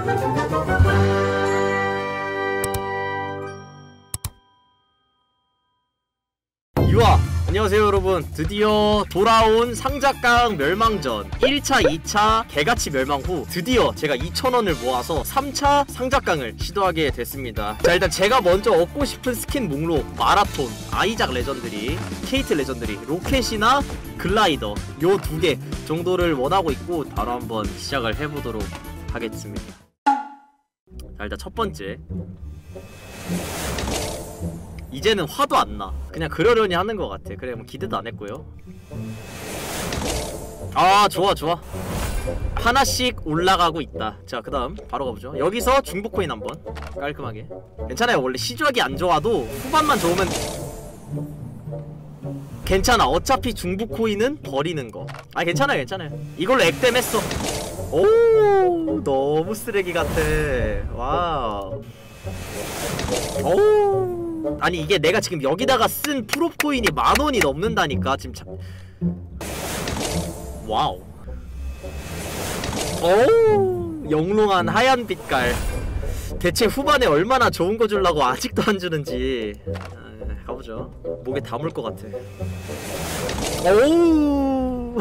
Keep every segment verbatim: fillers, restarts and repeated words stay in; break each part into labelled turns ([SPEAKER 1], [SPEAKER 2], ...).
[SPEAKER 1] 유아! 안녕하세요 여러분. 드디어 돌아온 상작강 멸망전 일 차, 이 차 개같이 멸망 후 드디어 제가 이천 원을 모아서 삼 차 상작강을 시도하게 됐습니다. 자, 일단 제가 먼저 얻고 싶은 스킨 목록 마라톤, 아이작 레전드리, 케이트 레전드리, 로켓이나 글라이더 요 두 개 정도를 원하고 있고 바로 한번 시작을 해보도록 하겠습니다. 자, 일단 첫 번째, 이제는 화도 안 나. 그냥 그러려니 하는 것 같아. 그래, 뭐 기대도 안 했고요. 아, 좋아 좋아. 하나씩 올라가고 있다. 자, 그 다음 바로 가보죠. 여기서 중복 코인 한번 깔끔하게. 괜찮아요. 원래 시작이 안 좋아도 후반만 좋으면 괜찮아. 어차피 중복 코인은 버리는 거. 아, 괜찮아요 괜찮아요. 이걸로 액땜 했어. 오, 너무 쓰레기 같아. 와우. 오, 아니 이게 내가 지금 여기다가 쓴 프롭 코인이 만 원이 넘는다니까 지금 참. 와우. 오, 영롱한 하얀 빛깔. 대체 후반에 얼마나 좋은 거 주려고 아직도 안 주는지. 아, 가보죠. 목에 담을 것 같아. 오.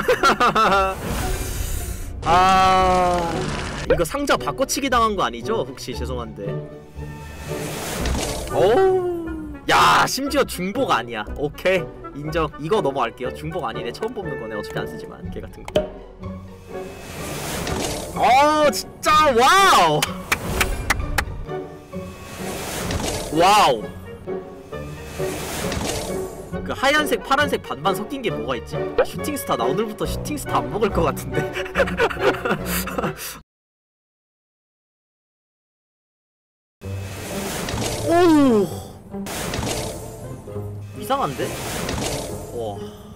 [SPEAKER 1] 아, 이거 상자 바꿔치기 당한 거 아니죠? 혹시 죄송한데. 오. 야, 심지어 중복 아니야. 오케이, 인정. 이거 넘어갈게요. 중복 아니네. 처음 뽑는 거네. 어차피 안 쓰지만 걔 같은 거. 어, 진짜 와우. 와우. 그 하얀색 파란색 반반 섞인 게 뭐가 있지? 아, 슈팅스타. 나 오늘부터 슈팅스타 안 먹을 것 같은데. 오, 이상한데? 와.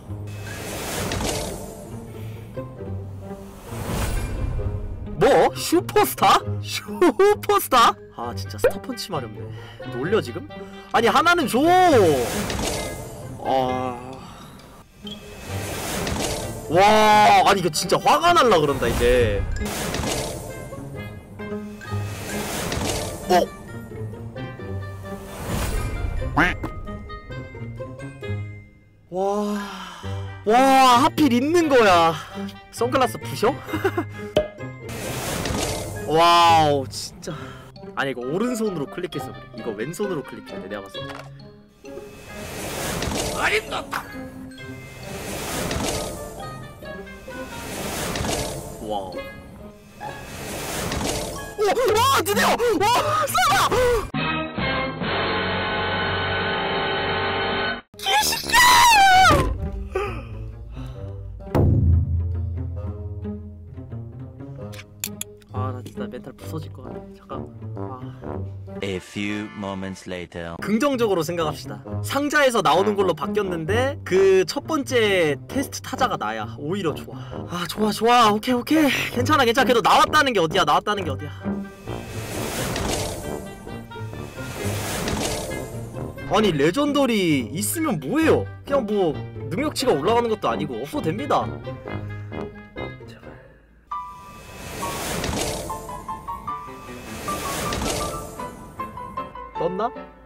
[SPEAKER 1] 뭐? 슈퍼스타? 슈퍼스타? 아, 진짜 스타펀치 마렵네. 놀려 지금? 아니, 하나는 줘! 아... 와, 아니 이거 진짜 화가 날라 그런다 이제. 어? 와... 와, 하필 있는 거야. 선글라스 부셔? 와우, 진짜. 아니 이거 오른손으로 클릭해서 그래. 이거 왼손으로 클릭해야 돼, 내가 봤을 때. 아닙니다. 와우. 오! 와! 드디어! 와! 싸다! 개새끼야! 아, 나 진짜 멘탈 부서질 것 같아. 잠깐만. 아.
[SPEAKER 2] A few moments later.
[SPEAKER 1] 긍정적으로 생각합시다. 상자에서 나오는 걸로 바뀌었는데 그 첫 번째 테스트 타자가 나야. 오히려 좋아. 아, 좋아 좋아. 오케이 오케이. 괜찮아 괜찮아. 그래도 나왔다는 게 어디야. 나왔다는 게 어디야. 아니, 레전더리 있으면 뭐해요? 그냥 뭐 능력치가 올라가는 것도 아니고 없어도 됩니다. 떴나?